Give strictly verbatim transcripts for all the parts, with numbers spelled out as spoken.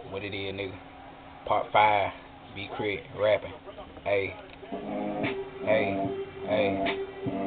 What it is, nigga? Part five. Be Crit rapping. Hey, hey, hey.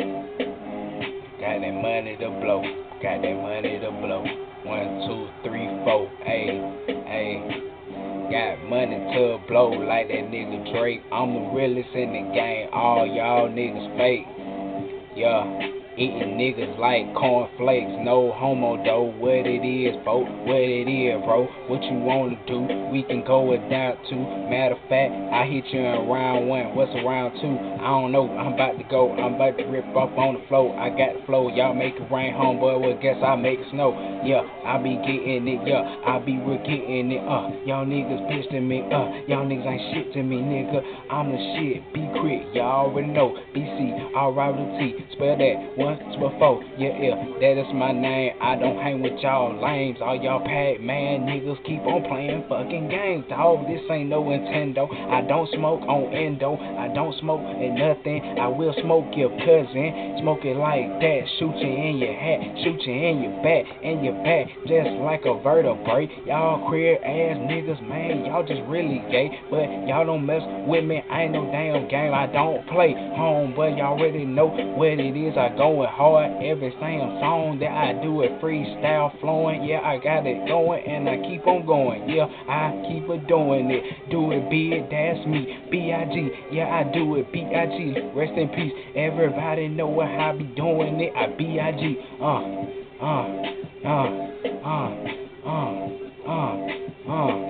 Got that money to blow. Got that money to blow. One, two, three, four. Hey, hey. Got money to blow like that nigga Drake. I'm the realest in the game. All y'all niggas fake. Yeah. Eating niggas like cornflakes, no homo though. What it is, bro? What it is, bro? What you wanna do? We can go it down too. Matter of fact, I hit you in round one. What's around two? I don't know. I'm about to go. I'm about to rip up on the floor. I got the flow. Y'all make it rain, homeboy. Well, guess I make it snow. Yeah, I be getting it. Yeah, I be re getting it. Uh, y'all niggas bitch to me. Uh, y'all niggas ain't shit to me, nigga. I'm the shit. Be Crit. Y'all already know. B C. All right with T. Spell that. One, two, four, yeah, yeah, that is my name. I don't hang with y'all lames. All y'all Pac-Man niggas keep on playing fucking games, dog. This ain't no Nintendo. I don't smoke on endo. I don't smoke in nothing. I will smoke your cousin. Smoke it like that. Shoot you in your hat. Shoot you in your back. In your back. Just like a vertebrae. Y'all queer ass niggas, man. Y'all just really gay. But y'all don't mess with me. I ain't no damn game. I don't play home, but y'all already know what it is. I going hard. Every same song that I do it freestyle flowing. Yeah, I got it going and I keep on going. Yeah, I keep on doing it. Do it big, that's me. B I G, yeah, I do it. B I G, rest in peace. Everybody know what I be doing it. I B I G. Uh, uh, uh, uh, uh, uh, uh.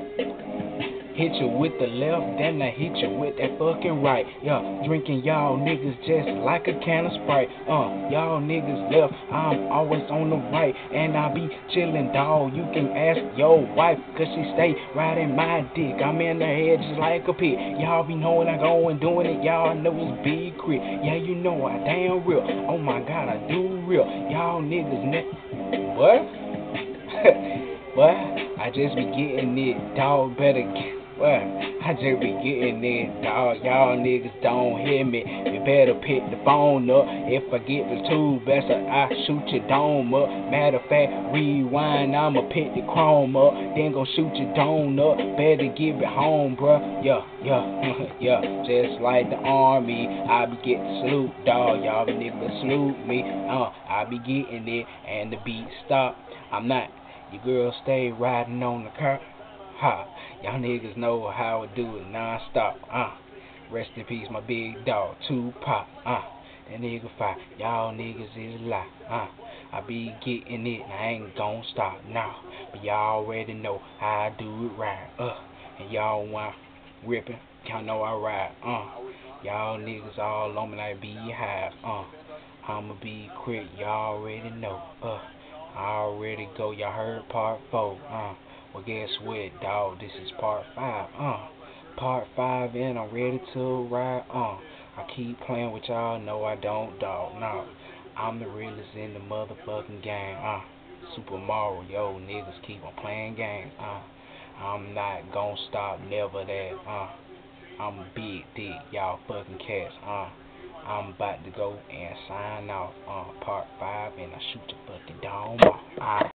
Hit you with the left, then I hit you with that fucking right. Yeah, drinking y'all niggas just like a can of Sprite. Uh, y'all niggas left, I'm always on the right. And I be chillin', dawg. You can ask your wife, cause she stay riding my dick. I'm in the head just like a pig. Y'all be knowing I go and doing it. Y'all know it's Be Crit. Yeah, you know I damn real. Oh my god, I do real. Y'all niggas ne- What? What? I just be getting it, dog. Better get. What? I just be getting it, dog. Y'all niggas don't hear me. You better pick the phone up. If I get the two best, I shoot your dome up. Matter of fact, rewind, I'ma pick the chrome up. Then go shoot your dome up. Better give it home, bruh. Yeah, yeah, yeah. Just like the army, I be getting salute, dog. Y'all niggas salute me. Uh, I be getting it, and the beat stop. I'm not. Your girl stay riding on the car. Ha, y'all niggas know how I do it non-stop. Uh, rest in peace, my big dog, Tupac. Uh, that nigga fight. Y'all niggas is a lie. Uh, I be getting it, and I ain't gon' stop now. But y'all already know how I do it right. Uh, and y'all want ripping, y'all know I ride. Uh, y'all niggas all on me like beehive. Uh, I'ma be quick, y'all already know. Uh, I already go, y'all heard part four. Uh. Well, guess what, dog? This is part five, uh. Part five, and I'm ready to ride, uh. I keep playing with y'all, no I don't, dog, no. I'm the realest in the motherfucking game, uh. Super Mario, niggas keep on playing games, uh. I'm not gonna stop, never that, uh. I'm a big dick, y'all fucking cats, uh. I'm about to go and sign off, uh, part five, and I shoot the fucking dome off, uh.